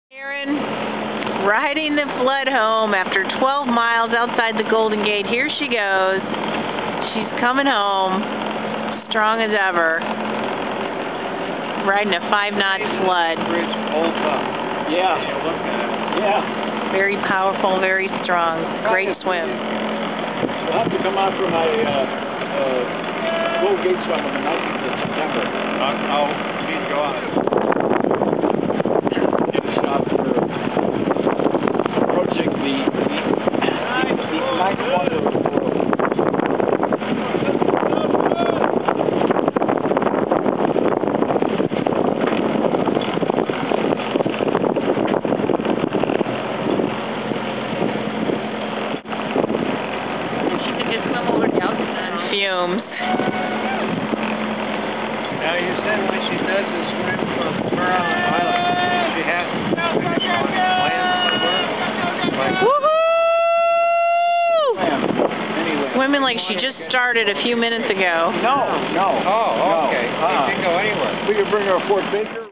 Erin riding the flood home after 12 miles outside the Golden Gate. Here she goes. She's coming home, strong as ever, riding a 5-knot flood. Yeah. Very powerful, very strong. Great swim. We'll have to come out for my Golden Gate swim on the 19th of September. I'll need to go out. Fumes. Now you said when she does the swim from Buoy Island, she has to finish on land somewhere. Woohoo! Anyway. Swimming like she just started a few minutes ago. No. Oh, okay. She can go anywhere. We can bring her a Fort Baker.